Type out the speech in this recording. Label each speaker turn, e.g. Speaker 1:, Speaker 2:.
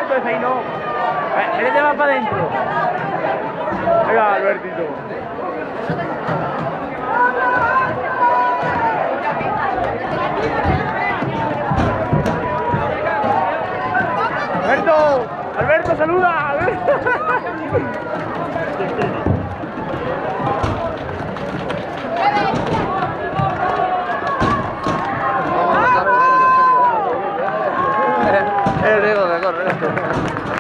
Speaker 1: Alberto, ese ahí no. Métete más para adentro. Venga, Albertito. Alberto, Alberto, saluda. Alberto.
Speaker 2: El riesgo que corre.